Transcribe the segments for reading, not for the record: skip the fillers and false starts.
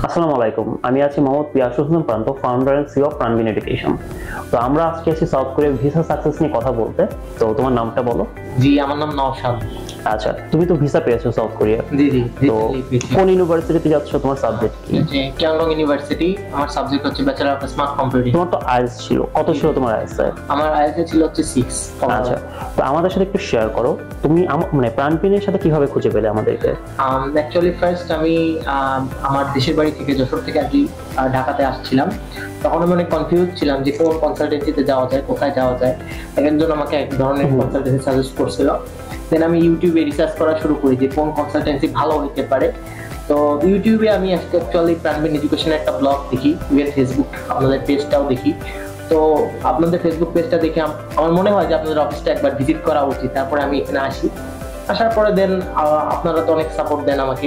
আসসালামু আলাইকুম, আমি আছি মোহাম্মদ পিয়াসুল হোসেন প্রান্ত, founder and CEO of PranBin education. তো আমরা আজকে আছি সাউথ কোরিয়ার ভিসা সাকসেস নিয়ে কথা বলতে। তো তোমার নামটা বলো। জি, আমার নাম নওশাদ। আচ্ছা, তুমি তো ভিসা পেয়েছো সাউথ কোরিয়া। জি জি। তো কোন ইউনিভার্সিটিতে যাচ্ছ? তোমার সাবজেক্ট কি? জি, কিয়াংডং ইউনিভার্সিটি। আমার সাবজেক্ট হচ্ছে ব্যাচেলর অফ স্মার্ট কম্পিউটিং। তোমার তো আইএলটিএস ছিল, কত ছিল তোমার আইএলটিএস? আমার আইএলটিএস ছিল হচ্ছে 6। আচ্ছা, তো আমাদের সাথে একটু শেয়ার করো, তুমি মানে PranBin এর সাথে কিভাবে খুঁজে পেলে আমাদেরকে? অ্যাকচুয়ালি ফার্স্ট আমি আমার দেশের বাড়ি থেকে যশোর থেকে আর কি ঢাকাতে আসছিলাম। তখন আমি অনেক কনফিউজ ছিলাম যে কোন কনসালটেন্সিতে যাওয়া যায়, কোথায় যাওয়া যায়। একজন আমাকে এক ধরনের কনসালটেন্সি সাজেস্ট করছিল। দেন আমি ইউটিউবে রিসার্চ করা শুরু করি যে কোন কনসালটেন্সি ভালো হতে পারে। তো ইউটিউবে আমি অ্যাকচুয়ালি PranBin এডুকেশনের একটা ব্লগ দেখি, ইভেন ফেসবুক আপনাদের পেজটাও দেখি। তো আপনাদের ফেসবুক পেজটা দেখে আমার মনে হয় যে আপনাদের অফিসটা একবার ভিজিট করা উচিত। তারপরে আমি এখানে আসার পরে দেন আপনারা তো অনেক সাপোর্ট দেন আমাকে।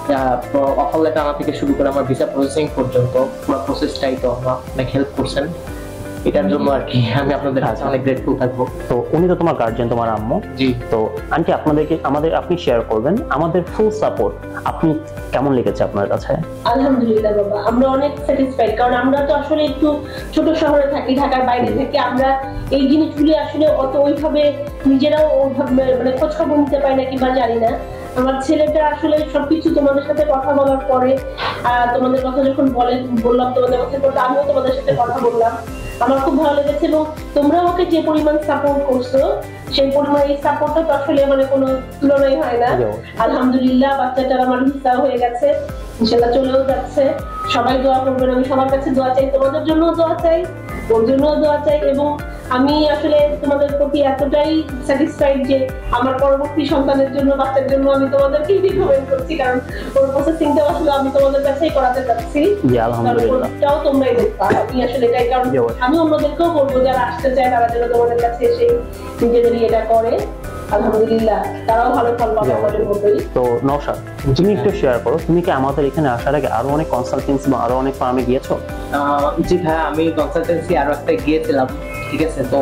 অফার লেটার আনা থেকে শুরু করে আমার ভিসা প্রসেসিং পর্যন্ত পুরো প্রসেসটাই তো অনেক হেল্প করছেন। এটার জন্য আর কি আমি আপনাদের কাছে অনেক গ্রেটফুল থাকবো। তো উনি তো তোমার গার্জিয়ান, তোমার আম্মু। জি। তো আন্টি, আপনি শেয়ার করবেন আমাদের ফুল সাপোর্ট। আপনি কেমন লেগেছে আপনার কাছে? আলহামদুলিল্লাহ বাবা, আমরা অনেক স্যাটিসফাইড, কারণ আমরা তো আসলে একটু ছোট শহরে থাকি, ঢাকার বাইরে থেকে। আমরা এই জিনিসগুলি আসলে অত ওইভাবে নিজেরাও মানে খোঁজ খবর নিতে পারি না কিংবা জানি না। আমার ছেলেটা আসলে সবকিছু তোমাদের সাথে কথা বলার পরে, তোমাদের কথা যখন বললাম তোমাদের কথা বলতে, আমিও তোমাদের সাথে কথা বললাম, আমার খুব ভালো লেগেছে। এবং তোমরা ওকে যে পরিমাণ সাপোর্ট করছো, সেই পরিমাণ এই সাপোর্টটা তো আসলে মানে কোনো তুলনাই হয় না। আলহামদুলিল্লাহ, বাচ্চাটার আমার ভিসা হয়ে গেছে, ইনশাআল্লাহ চলেও যাচ্ছে। সবাই দোয়া করবেন, আমি সবার কাছে দোয়া চাই, তোমাদের জন্য দোয়া চাই, ওর জন্য দোয়া চাই। এবং আমি আসলে তোমাদের প্রতি এতটাই স্যাটিসফাইড যে আমার পরবর্তী সন্তানের জন্য, বাচ্চার জন্য আমি তোমাদেরকেই রিকমেন্ড করছি, কারণ ওর প্রসেসিংটা আসলে আমি তোমাদের কাছেই করাতে চাচ্ছি। আলহামদুলিল্লাহ, তোমরাই দেখবা। আমি আসলে এটাই, কারণ আমি অন্যদেরকেও বলবো যারা আসতে চায় তারা যেন তোমাদের কাছে এসে নিজেদেরই এটা করে। আলহামদুলিল্লাহ, তারাও ভালো ফল পাবে আমাদের মতোই। তো নওশাদ, তুমি একটু শেয়ার করো, তুমি কি আমাদের এখানে আসার আগে আরো অনেক কনসালটেন্সি বা আরো অনেক ফার্মে গিয়েছো? জি ভাই, আমি কনসালটেন্সি আরো একটা গিয়েছিলাম। ঠিক আছে, তো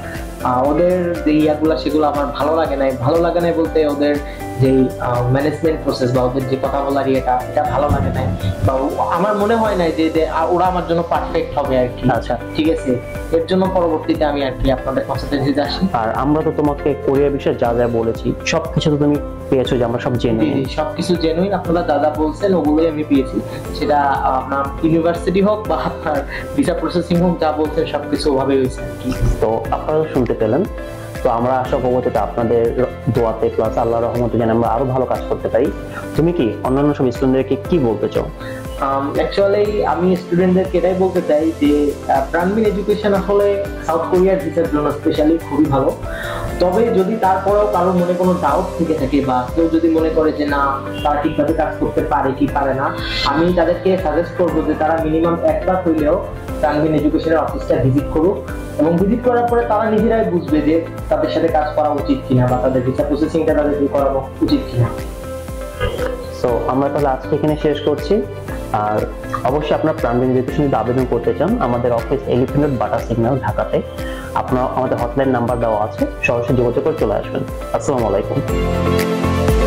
ওদের যে ইয়াগুলা সেগুলো আমার ভালো লাগে নাই বলতে ওদের যে ম্যানেজমেন্ট প্রসেস বা ওদের যে কথা বলার এটা ভালো লাগে নাই, বা আমার মনে হয় না যে ওরা আমার জন্য পারফেক্ট হবে আর কি। আচ্ছা, ঠিক আছে, এর জন্য পরবর্তীতে আমি আর কি আপনাদের কনসালটেন্সিতে আসি। আর আমরা তো তোমাকে কোরিয়া বিষয়ে যা যা বলেছি সবকিছু তো তুমি পেয়েছো, যে আমরা সব জেনুইন। সবকিছু জেনুইন, আপনারা যা বলছেন ওগুলোই আমি পেয়েছি। সেটা আপনার ইউনিভার্সিটি হোক বা আপনার ভিসা প্রসেসিং হোক, যা বলছেন সবকিছু ওভাবেই হয়েছে আর কি। তো আপনারা শুনতে পেলেন। তো আমরা আশা করবো যে আপনাদের দোয়াতে প্লাস আল্লাহর রহমতে যেন আমরা আরো ভালো কাজ করতে পারি। তুমি কি অন্যান্য সব স্টুডেন্টদেরকে কি বলতে চাও? অ্যাকচুয়ালি আমি স্টুডেন্টদেরকে এটাই বলতে চাই যে PranBin এডুকেশন আসলে সাউথ কোরিয়ার ভিসার জন্য স্পেশালি খুবই ভালো। তবে যদি তারপরেও কারো মনে কোনো ডাউট থেকে থাকে বা কেউ যদি মনে করে যে না তারা ঠিকভাবে কাজ করতে পারে কি পারে না, আমি তাদেরকে সাজেস্ট করবো যে তারা মিনিমাম একবার হইলেও PranBin এডুকেশনের অফিসটা ভিজিট করুক, এবং ভিজিট করার পরে তারা নিজেরাই বুঝবে যে তাদের সাথে কাজ করা উচিত কিনা বা তাদের ভিসা প্রসেসিংটা তাদেরকে করানো উচিত কিনা। সো আমরা তাহলে আজকে এখানে শেষ করছি। আর অবশ্যই আপনারা PranBin এডুকেশন যদি আবেদন করতে চান, আমাদের office elephant road, Bata signal, ঢাকাতে। আপনারা আমাদের হটলাইন নাম্বার দেওয়া আছে, সরাসরি যোগাযোগ করে চলে আসবেন। আসসালামু আলাইকুম।